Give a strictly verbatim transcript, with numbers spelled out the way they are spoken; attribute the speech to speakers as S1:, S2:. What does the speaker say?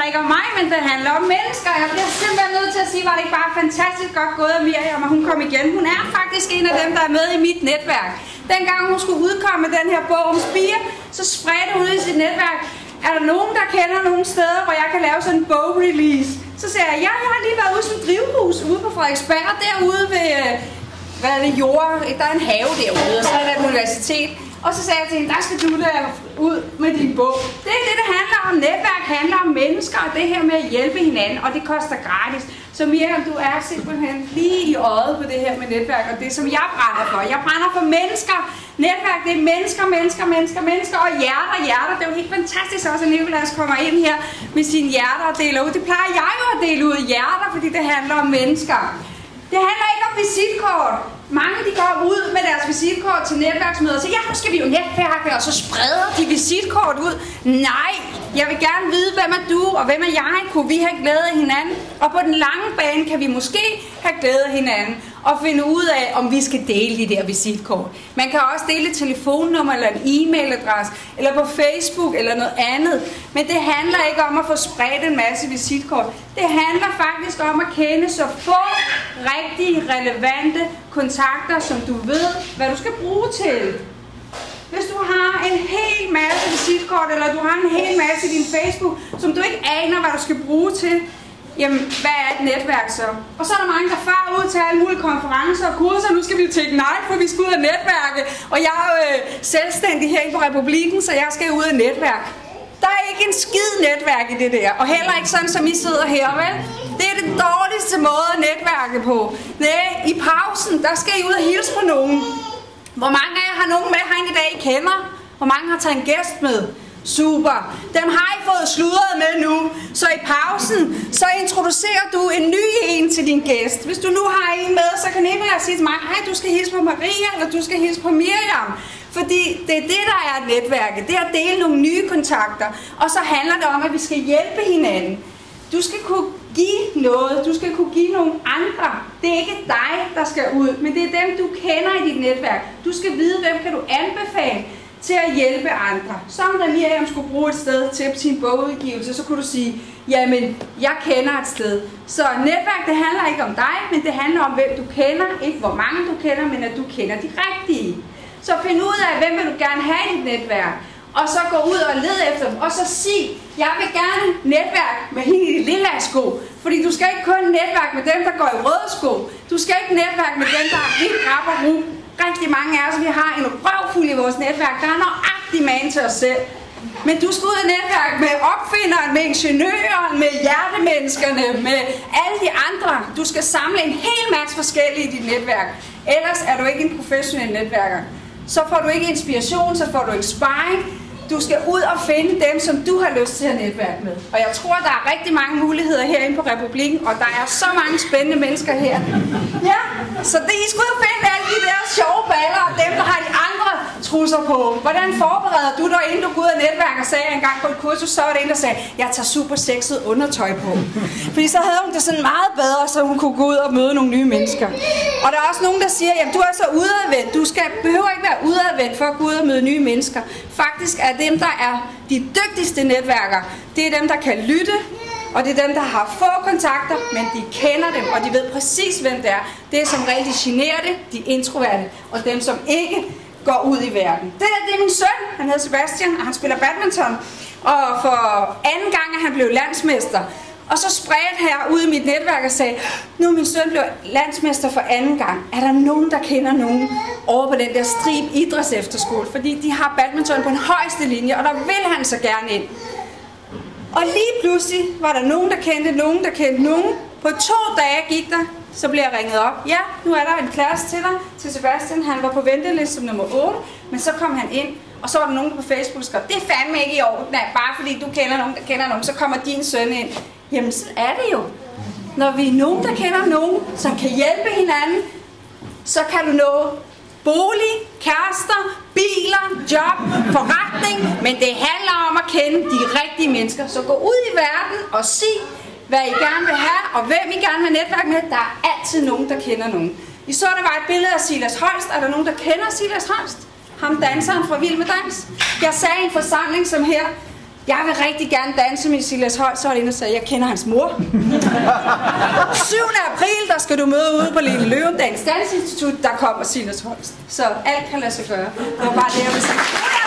S1: handler ikke om mig, men det handler om mennesker. Jeg bliver simpelthen nødt til at sige, var det ikke bare fantastisk godt gået af Miriam, og hun kom igen. Hun er faktisk en af dem, der er med i mit netværk. Dengang hun skulle udkomme med den her bog om Spire, så spredte hun ud i sit netværk. Er der nogen, der kender nogle steder, hvor jeg kan lave sådan en bogrelease? Så siger jeg, ja, jeg har lige været ude som drivhus ude på Frederiksberg, derude ved, hvad er det, jord, der er en have derude, og så er der et universitet. Og så sagde jeg til hende, der skal du der ud med din bog. Det er det, det handler om. Netværk handler om mennesker, og det her med at hjælpe hinanden, og det koster gratis. Så Miriam, du er simpelthen lige i øjet på det her med netværk, og det som jeg brænder for. Jeg brænder for mennesker. Netværk, det er mennesker, mennesker, mennesker, mennesker, og hjerter, hjerter. Det er jo helt fantastisk også, at Nicolas kommer ind her med sine hjerter og deler ud. Det plejer jeg jo at dele ud hjerter, fordi det handler om mennesker. Det handler ikke om visitkort. Mange de går ud med deres visitkort til netværksmøder og siger, ja, nu skal vi jo netværke, og så spreder de visitkort ud. Nej, jeg vil gerne vide, hvem er du, og hvem er jeg? Kunne vi have glæde af hinanden? Og på den lange bane kan vi måske have glæde af hinanden og finde ud af, om vi skal dele de der visitkort. Man kan også dele et telefonnummer eller en e-mailadresse, eller på Facebook eller noget andet. Men det handler ikke om at få spredt en masse visitkort. Det handler faktisk om at kende så få rigtige, relevante kontakter, som du ved, hvad du skal bruge til. Hvis du har en hel masse visitkort, eller du har en hel masse i din Facebook, som du ikke aner, hvad du skal bruge til, jamen, hvad er et netværk så? Og så er der mange, der farer ud til alle mulige konferencer og kurser. Nu skal vi til Ignite, for vi skal ud af netværke. Og jeg er jo øh, selvstændig herinde på Republikken, så jeg skal ud af netværk. Der er ikke en skid netværk i det der. Og heller ikke sådan, som I sidder her, vel? Det er den dårligste måde at netværke på. Næh, i pausen, der skal I ud og hilse på nogen. Hvor mange af jer har nogen med herinde i dag, I kender? Hvor mange har taget en gæst med? Super. Dem har I fået sludret med nu. Så i pausen, så introducerer du en ny en til din gæst. Hvis du nu har en med, så kan Nicolas sige til mig, hej, du skal hilse på Maria, eller du skal hilse på Miriam. Fordi det er det, der er netværket. Det er at dele nogle nye kontakter. Og så handler det om, at vi skal hjælpe hinanden. Du skal kunne give noget. Du skal kunne give nogle andre. Det er ikke dig, der skal ud, men det er dem, du kender i dit netværk. Du skal vide, hvem kan du anbefale til at hjælpe andre. Som da Miriam skulle bruge et sted til sin bogudgivelse, så kunne du sige, jamen, jeg kender et sted. Så netværk, det handler ikke om dig, men det handler om, hvem du kender. Ikke hvor mange du kender, men at du kender de rigtige. Så find ud af, hvem vil du gerne have i dit netværk. Og så gå ud og led efter dem. Og så sig, jeg vil gerne netværk med hende i de lilla sko. Fordi du skal ikke kun netværk med dem, der går i røde sko. Du skal ikke netværk med dem, der er helt rap og ru. Rigtig mange af os, vi har en røvfuld i vores netværk. Der er nøjagtig man til os selv. Men du skal ud i netværk med opfinderen, med ingeniøren, med hjertemenneskerne, med alle de andre. Du skal samle en hel masse forskellige i dit netværk. Ellers er du ikke en professionel netværker. Så får du ikke inspiration, så får du ikke sparring. Du skal ud og finde dem, som du har lyst til at netværke med. Og jeg tror, der er rigtig mange muligheder herinde på Republikken, og der er så mange spændende mennesker her. Ja, så det I skal ud og finde alle de der sjove baller, og dem, der har de andre trusser på. Hvordan forbereder du dig, inden du går ud af netværk og sagde en gang på et kursus, så var det en, der sagde, jeg tager super sexet undertøj på. Fordi så havde hun det sådan meget bedre, så hun kunne gå ud og møde nogle nye mennesker. Og der er også nogen, der siger, jamen du er så udadvendt. Du skal, behøver ikke være udadvendt for at gå ud og møde nye mennesker. Faktisk er dem, der er de dygtigste netværker, det er dem, der kan lytte, og det er dem, der har få kontakter, men de kender dem, og de ved præcis, hvem det er. Det er som regel de generede, de introverte, og dem, som ikke går ud i verden. Det er, det er min søn, han hedder Sebastian, og han spiller badminton, og for anden gang, at han blev landsmester. Og så spredte her ud i mit netværk og sagde, nu er min søn blev landsmester for anden gang. Er der nogen, der kender nogen over på den der Strib Idræts Efterskole? Fordi de har badminton på den højeste linje, og der vil han så gerne ind. Og lige pludselig var der nogen, der kendte nogen, der kendte nogen. På to dage gik der, så blev jeg ringet op. Ja, nu er der en plads til dig, til Sebastian. Han var på venteliste som nummer otte, men så kom han ind. Og så var der nogen, der på Facebook skrev, det er fandme ikke i orden, nej, bare fordi du kender nogen, der kender nogen, så kommer din søn ind. Jamen, så er det jo. Når vi er nogen, der kender nogen, som kan hjælpe hinanden, så kan du nå bolig, kærester, biler, job, forretning. Men det handler om at kende de rigtige mennesker. Så gå ud i verden og sig, hvad I gerne vil have, og hvem I gerne vil netværke med. Der er altid nogen, der kender nogen. I så, der var et billede af Silas Holst. Er der nogen, der kender Silas Holst? Ham danseren fra Vild med Dans. Jeg sagde i en forsamling som her, jeg vil rigtig gerne danse med Silas Holst, så var det inde og sagde, jeg kender hans mor. syvende april, der skal du møde ude på Lille Løvendals Dansinstitut, der kommer Silas Holst. Så alt kan lade sig gøre. Det var bare det, jeg vil sige.